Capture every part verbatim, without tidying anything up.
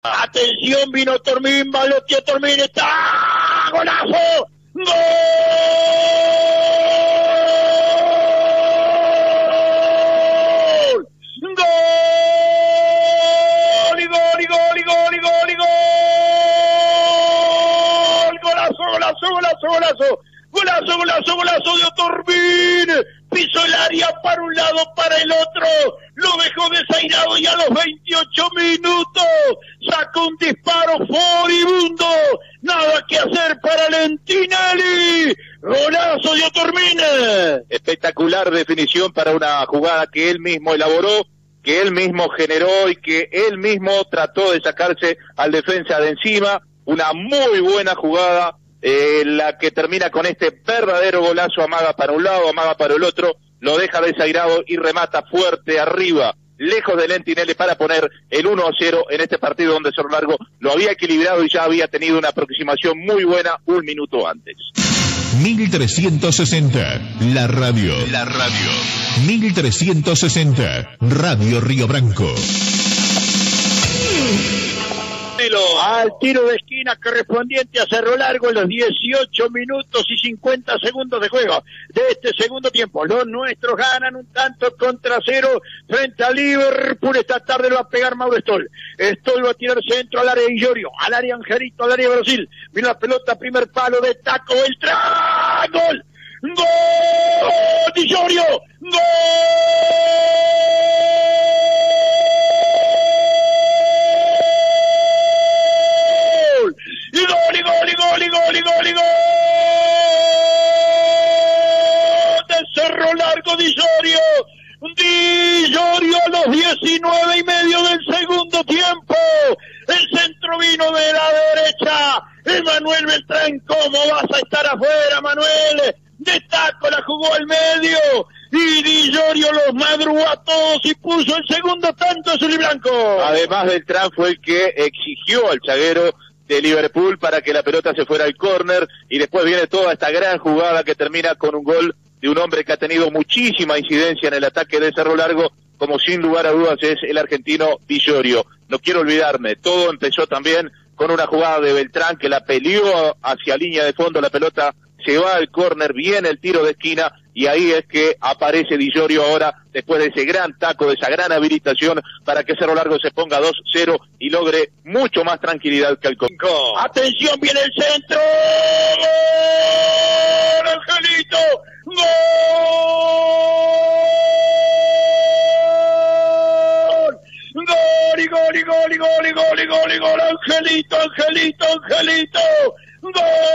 Atención, vino Tormín, baloteó Tormín, está, golazo, gol, gol, y gol, y gol, y gol, y gol, y gol, golazo, golazo, golazo, golazo, golazo, golazo, golazo de Otormín, pisó el área para un lado, para el otro, lo dejó desairado y a los veintiocho minutos sacó un disparo furibundo, nada que hacer para Lentinelli, golazo de Otormín. Espectacular definición para una jugada que él mismo elaboró, que él mismo generó y que él mismo trató de sacarse al defensa de encima, una muy buena jugada. Eh, la que termina con este verdadero golazo, amaga para un lado, amaga para el otro, lo deja desairado y remata fuerte arriba, lejos de Lentinelli para poner el uno a cero en este partido donde Cerro Largo lo había equilibrado y ya había tenido una aproximación muy buena un minuto antes. mil trescientos sesenta, la radio. La radio. mil trescientos sesenta, Radio Río Branco. Al tiro de esquina correspondiente a Cerro Largo en los dieciocho minutos y cincuenta segundos de juego de este segundo tiempo. Los nuestros ganan un tanto contra cero frente a Liverpool. Esta tarde lo va a pegar Mauro Stoll. Stoll va a tirar centro al área de Illorio, al área Angelito, al área de Brasil. Vino la pelota, primer palo de Taco Beltrán. ¡Gol! ¡Gol! ¡Illorio! ¡Gol! Y gol, y gol, y gol, y gol, y gol, y gol de Cerro Largo, Di Llorio, Di Llorio a los diecinueve y medio del segundo tiempo, el centro vino de la derecha, Emanuel Beltrán, ¿cómo vas a estar afuera, Manuel? De Taco la jugó al medio, y Di Llorio los madrugó a todos y puso el segundo tanto azul y blanco. Además, Beltrán fue el que exigió al zaguero de Liverpool para que la pelota se fuera al córner, y después viene toda esta gran jugada que termina con un gol de un hombre que ha tenido muchísima incidencia en el ataque de Cerro Largo, como sin lugar a dudas es el argentino Di Llorio. No quiero olvidarme, todo empezó también con una jugada de Beltrán que la peleó hacia línea de fondo, la pelota se va al córner, viene el tiro de esquina, y ahí es que aparece Di Llorio ahora, después de ese gran taco, de esa gran habilitación, para que Cerro Largo se ponga dos cero y logre mucho más tranquilidad que el Conco. Atención, viene el centro, ¡gol, Angelito! ¡Gol! ¡Gol, y gol, y gol, y gol, y gol, y gol, y gol! ¡Angelito, Angelito, Angelito! ¡Gol!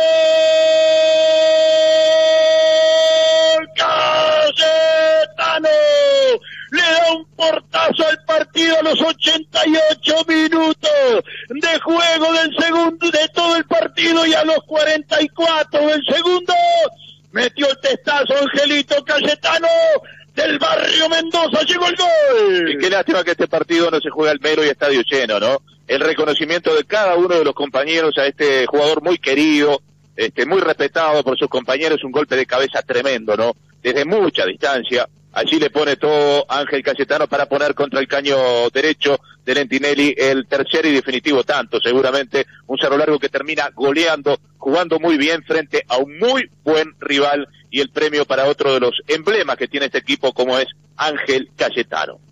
¡Cayetano! Le da un portazo al partido a los ochenta y ocho minutos de juego del segundo, de todo el partido, y a los cuarenta y cuatro del segundo metió el testazo Angelito Cayetano del barrio Mendoza, llegó el gol. Y qué lástima que este partido no se juega al mero y estadio lleno, ¿no? El reconocimiento de cada uno de los compañeros a este jugador muy querido, este muy respetado por sus compañeros, un golpe de cabeza tremendo, ¿no? Desde mucha distancia, allí le pone todo Ángel Cayetano para poner contra el caño derecho de Lentinelli el tercer y definitivo tanto, seguramente un Cerro Largo que termina goleando, jugando muy bien frente a un muy buen rival, y el premio para otro de los emblemas que tiene este equipo como es Ángel Cayetano.